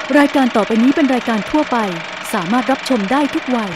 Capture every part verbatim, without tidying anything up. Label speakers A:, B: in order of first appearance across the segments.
A: รายการต่อไปนี้เป็นรายการทั่วไปสามารถรับชมได้ทุกวัย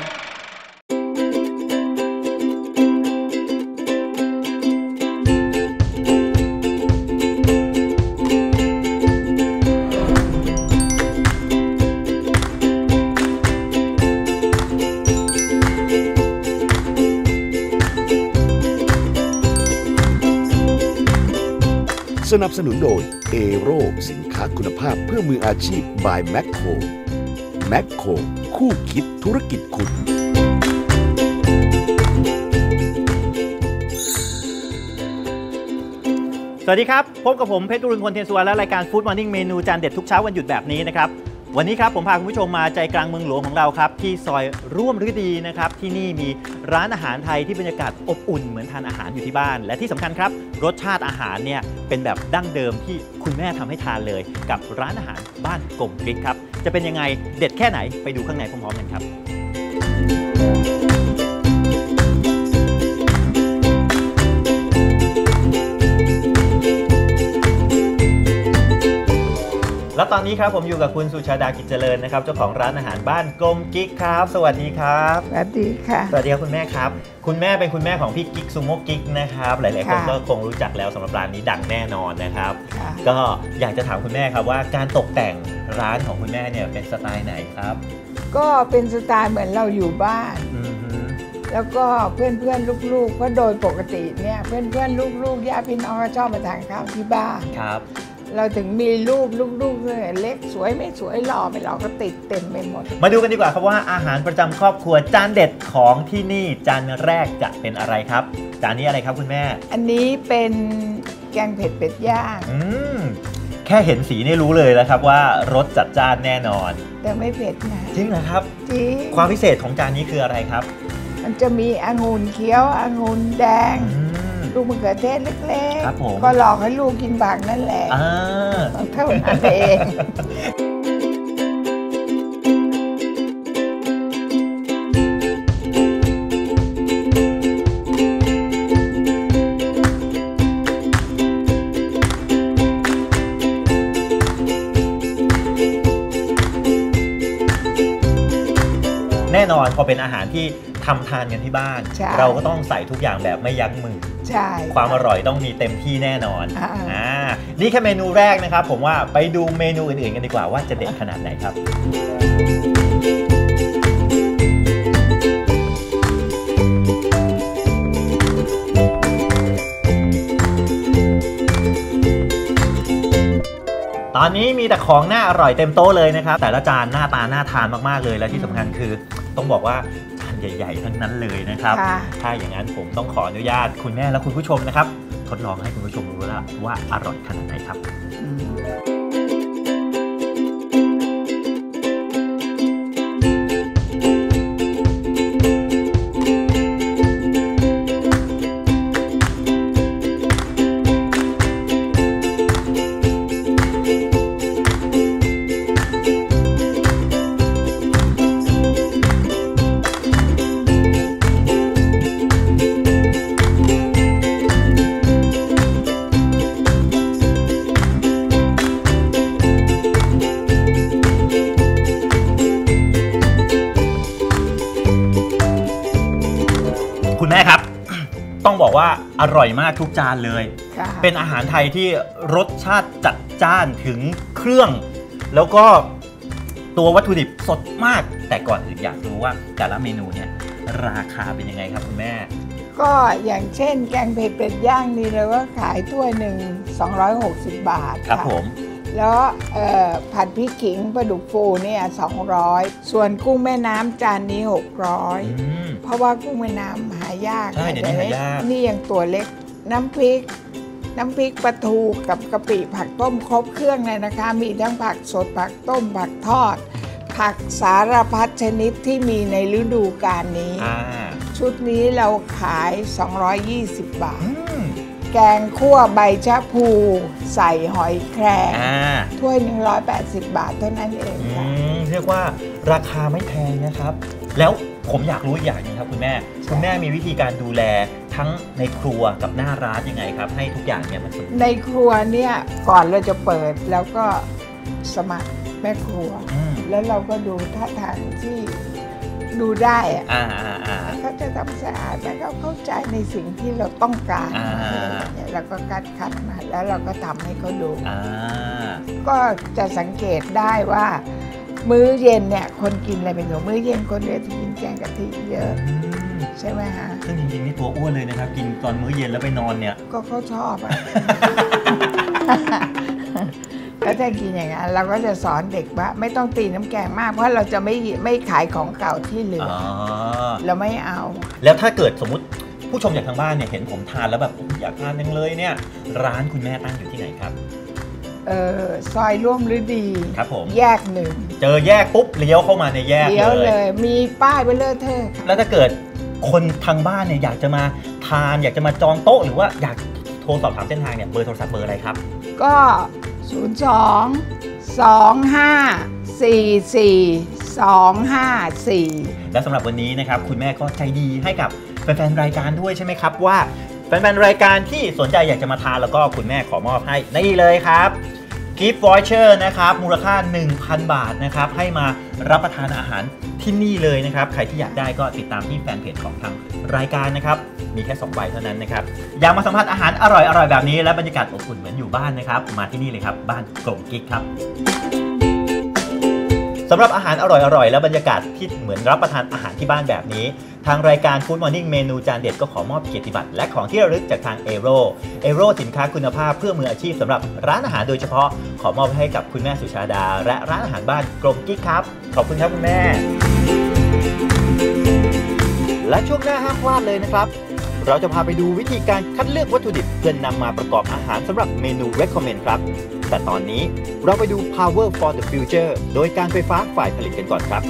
B: สนับสนุนโดยเอโร่สินค้าคุณภาพเพื่อมืออาชีพ by แมคโคร แมคโครคู่คิดธุรกิจคุณ
C: สวัสดีครับพบกับผมเพชร รุณพล เทียนสุวรรณและรายการฟู้ดมอร์นิ่งเมนูจานเด็ดทุกเช้าวันหยุดแบบนี้นะครับวันนี้ครับผมพาคุณผู้ชมมาใจกลางเมืองหลวงของเราครับที่ซอยร่วมฤดีนะครับที่นี่มีร้านอาหารไทยที่บรรยากาศอบอุ่นเหมือนทานอาหารอยู่ที่บ้านและที่สำคัญครับรสชาติอาหารเนี่ยเป็นแบบดั้งเดิมที่คุณแม่ทำให้ทานเลยกับร้านอาหารบ้านกลมกริกครับจะเป็นยังไงเด็ดแค่ไหนไปดูข้างในพร้อมๆกันครับแล้วตอนนี้ครับผมอยู่กับคุณสุชาดากิจเจริญนะครับเจ้าของร้านอาหารบ้านกลมกิ๊กครับสวัสดีครับ
D: สวัสดีค่ะ
C: สวัสดีครับคุณแม่ครับคุณแม่เป็นคุณแม่ของพี่กิ๊กซูโม่กิ๊กนะครับหลายๆคนก็คงรู้จักแล้วสำหรับร้านนี้ดังแน่นอนนะครับก็อยากจะถามคุณแม่ครับว่าการตกแต่งร้านของคุณแม่เนี่ยเป็นสไตล์ไหนครับ
D: ก็เป็นสไตล์เหมือนเราอยู่บ้านแล้วก็เพื่อนๆลูกๆเพราะโดยปกติเนี่ยเพื่อนๆลูกๆญาติพี่น้องก็ชอบมาทานข้าวที่บ้าน
C: ครับ
D: เราถึงมีรูปลูกๆเลยเล็กสวยไม่สวยหล่อไม่หล่อก็ติดเต็มไปหมด
C: มาดูกันดีกว่าครับว่าอาหารประจำครอบครัวจานเด็ดของที่นี่จานแรกจะเป็นอะไรครับจานนี้อะไรครับคุณแม่
D: อันนี้เป็นแกงเผ็ดเป็ดย่าง
C: อืมแค่เห็นสีนี่รู้เลยแล้วครับว่ารสจัดจ้านแน่นอน
D: แต่ไม่เผ็ดนะ
C: จริงเหรอครับ
D: จริง
C: ความพิเศษของจานนี้คืออะไรครับ
D: มันจะมีองุ่นเขียวองุ่นแดงลูกมะเขือเทศเล็กๆก็หลอกให้ลูกกินผักนั่นแหละเท่านั้นเอง
C: แน่นอนพอเป็นอาหารที่ทำทานกันที่บ้านเราก็ต้องใส่ทุกอย่างแบบไม่ยั้งมือ
D: ใช่
C: ความอร่อยต้องมีเต็มที่แน่นอนอ่านี่แค่เมนูแรกนะครับผมว่าไปดูเมนูอื่นๆกันดีกว่าว่าจะเด็ดขนาดไหนครับตอนนี้มีแต่ของน่าอร่อยเต็มโต๊ะเลยนะครับแต่ละจานหน้าตาน่าทานมากๆเลยและที่สำคัญคือต้องบอกว่าจานใหญ่ๆทั้งนั้นเลยนะครับถ้าอย่างนั้นผมต้องขออนุญาตคุณแม่และคุณผู้ชมนะครับทดลองให้คุณผู้ชมรู้แล้วว่าอร่อยขนาดไหนครับคุณแม่ครับต้องบอกว่าอร่อยมากทุกจานเลยเป็นอาหารไทยที่รสชาติจัดจ้านถึงเครื่องแล้วก็ตัววัตถุดิบสดมากแต่ก่อนอื่นอยากรู้ว่าแต่ละเมนูเนี่ยราคาเป็นยังไงครับคุณแม่
D: ก็อย่างเช่นแกงเผ็ดเป็ดย่างนี่เลยว่าขายถ้วยหนึ่งสองร้อยหกสิบบาท
C: ครับผม
D: แล้วผัดพริกขิงปลาดุกฟูเนี่ยสองร้อยส่วนกุ้งแม่น้ำจานนี้หกร้อยเพราะว่ากุ้งแม่น้ำหายาก
C: ใช่เดี๋ยวนี้หายาก
D: นี่ยังตัวเล็กน้ำพริกน้ำพริกปลาทูกับกะปิผักต้มครบเครื่องเลยนะคะมีทั้งผักสดผักต้มผักทอดผักสารพัดชนิดที่มีในฤดูกาลนี้ชุดนี้เราขายสองร้อยยี่สิบบาทแกงคั่วใบชะพูใส่หอยแครงถ้วยหนึ่งร้อยแปดสิบบาทเท่านั้นเองค่ะ
C: เรียกว่าราคาไม่แพงนะครับแล้วผมอยากรู้อีกอย่างนึงครับคุณแม่คุณแม่มีวิธีการดูแลทั้งในครัวกับหน้าร้านยังไงครับให้ทุกอย่างเนี่ยมันสมบูรณ์
D: ในครัวเนี่ยก่อนเราจะเปิดแล้วก็สมัครแม่ครัว
C: อืม
D: แล้วเราก็ดูท่าทางที่ดูได้อะ
C: อ่าอ่าอ่า
D: เขาจะทำสะอาดแล้วก็เข้าใจในสิ่งที่เราต้องการ
C: อ่า
D: อะไรอย่างเงี้ยเราก็คัดคัดมาแล้วเราก็ทำให้เขาดู
C: อ่า
D: ก็จะสังเกตได้ว่า มื้อเย็นเนี่ยคนกินอะไรเป็นของมื้อเย็นคนเดียวที่กินแกงกะทิเยอะ
C: อืม
D: ใช่ไหมฮะ
C: ซึ่งจริงๆนี่ตัวอ้วนเลยนะครับ กินตอนมื้อเย็นแล้วไปนอนเนี่ย
D: ก็เขาชอบอะก็ถ้ากินอย่างนั้นเราก็จะสอนเด็กว่าไม่ต้องตีน้ำแกงมากเพราะเราจะไม่ไม่ขายของเก่าที่เหลือ
C: อ๋อ
D: เราไม่เอา
C: แล้วถ้าเกิดสมมติผู้ชมจากทางบ้านเนี่ยเห็นผมทานแล้วแบบอยากทานจังเลยเนี่ยร้านคุณแม่ตั้งอยู่ที่ไหนครับ
D: เออซอยร่วมฤดี
C: ครับผม
D: แยกหนึ่ง
C: เจอแยกปุ๊บเลี้ยวเข้ามาในแยก
D: เดี๋ยว
C: เล
D: เลย ย มีป้ายเบลเลอร์เทอร์ค่ะ
C: แล้วถ้าเกิดคนทางบ้านเนี่ยอยากจะมาทานอยากจะมาจองโต๊ะหรือว่าอยากโทรสอบถามเส้นทางเนี่ยเบอร์โทรศัพท์เบอร์อะไรครับ
D: ก็ ศูนย์ สอง สอง ห้า สี่ สี่ สอง ห้า สี่
C: และสำหรับวันนี้นะครับคุณแม่ก็ใจดีให้กับแฟนๆรายการด้วยใช่ไหมครับว่าแฟนๆรายการที่สนใจอยากจะมาทานแล้วก็คุณแม่ขอมอบให้นี่เลยครับกิฟต์วอเชอร์นะครับมูลค่า หนึ่งพัน บาทนะครับให้มารับประทานอาหารที่นี่เลยนะครับใครที่อยากได้ก็ติดตามที่แฟนเพจของทางรายการนะครับมีแค่สองใบเท่านั้นนะครับอยากมาสัมผัสอาหารอร่อยๆแบบนี้และบรรยากาศอบอุ่นเหมือนอยู่บ้านนะครับมาที่นี่เลยครับบ้านกลมกิ๊กครับสำหรับอาหารอร่อยๆและบรรยากาศที่เหมือนรับประทานอาหารที่บ้านแบบนี้ทางรายการ Food Morning เมนูจานเด็ดก็ขอมอบเกียรติบัตรและของที่ระลึกจากทางเอโร่เอโร่สินค้าคุณภาพเพื่อมืออาชีพสำหรับร้านอาหารโดยเฉพาะขอมอบให้กับคุณแม่สุชาดาและร้านอาหารบ้านกลมกิ๊กครับขอบคุณครับคุณแม่และช่วงหน้าห้ามพลาดเลยนะครับเราจะพาไปดูวิธีการคัดเลือกวัตถุดิบเพื่อนนำมาประกอบอาหารสำหรับเมนู Recommend ครับแต่ตอนนี้เราไปดู Power for the Future โดยการไฟฟ้าฝ่ายผลิตกันก่อนครับ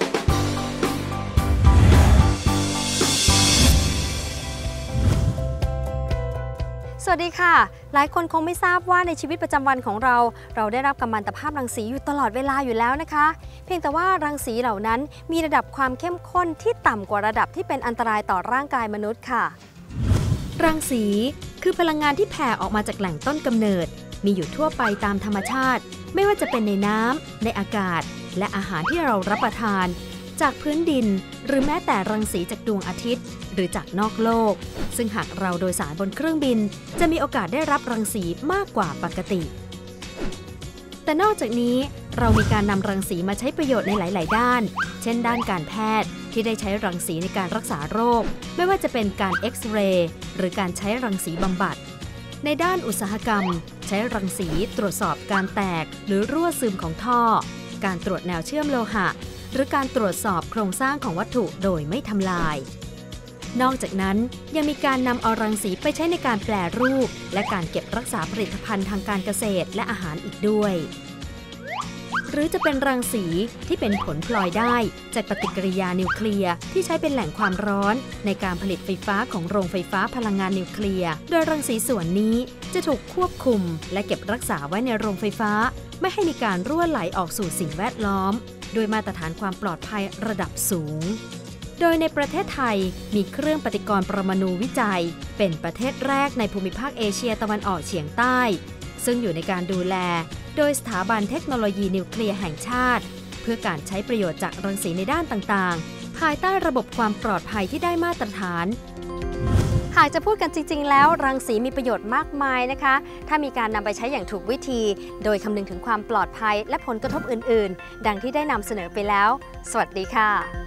E: สวัสดีค่ะหลายคนคงไม่ทราบว่าในชีวิตประจำวันของเราเราได้รับกัมมันตภาพรังสีอยู่ตลอดเวลาอยู่แล้วนะคะเพียงแต่ว่ารังสีเหล่านั้นมีระดับความเข้มข้นที่ต่ำกว่าระดับที่เป็นอันตรายต่อร่างกายมนุษย์ค่ะรังสีคือพลังงานที่แผ่ออกมาจากแหล่งต้นกำเนิดมีอยู่ทั่วไปตามธรรมชาติไม่ว่าจะเป็นในน้ำในอากาศและอาหารที่เรารับประทานจากพื้นดินหรือแม้แต่รังสีจากดวงอาทิตย์หรือจากนอกโลกซึ่งหากเราโดยสารบนเครื่องบินจะมีโอกาสได้รับรังสีมากกว่าปกติแต่นอกจากนี้เรามีการนำรังสีมาใช้ประโยชน์ในหลายๆด้านเช่นด้านการแพทย์ที่ได้ใช้รังสีในการรักษาโรคไม่ว่าจะเป็นการเอ็กซเรย์หรือการใช้รังสีบำบัดในด้านอุตสาหกรรมใช้รังสีตรวจสอบการแตกหรือรั่วซึมของท่อการตรวจแนวเชื่อมโลหะหรือการตรวจสอบโครงสร้างของวัตถุโดยไม่ทำลายนอกจากนั้นยังมีการนำเอารังสีไปใช้ในการแปรรูปและการเก็บรักษาผลิตภัณฑ์ทางการเกษตรและอาหารอีกด้วยหรือจะเป็นรังสีที่เป็นผลพลอยได้จากปฏิกิริยานิวเคลียร์ที่ใช้เป็นแหล่งความร้อนในการผลิตไฟฟ้าของโรงไฟฟ้าพลังงานนิวเคลียร์โดยรังสีส่วนนี้จะถูกควบคุมและเก็บรักษาไว้ในโรงไฟฟ้าไม่ให้มีการรั่วไหลออกสู่สิ่งแวดล้อมโดยมาตรฐานความปลอดภัยระดับสูงโดยในประเทศไทยมีเครื่องปฏิกรณ์ปรมาณูวิจัยเป็นประเทศแรกในภูมิภาคเอเชียตะวันออกเฉียงใต้ซึ่งอยู่ในการดูแลโดยสถาบันเทคโนโลยีนิวเคลียร์แห่งชาติเพื่อการใช้ประโยชน์จากรังสีในด้านต่างๆภายใต้ระบบความปลอดภัยที่ได้มาตรฐานหากจะพูดกันจริงๆแล้วรังสีมีประโยชน์มากมายนะคะถ้ามีการนำไปใช้อย่างถูกวิธีโดยคำนึงถึงความปลอดภัยและผลกระทบอื่นๆดังที่ได้นำเสนอไปแล้วสวัสดีค่ะ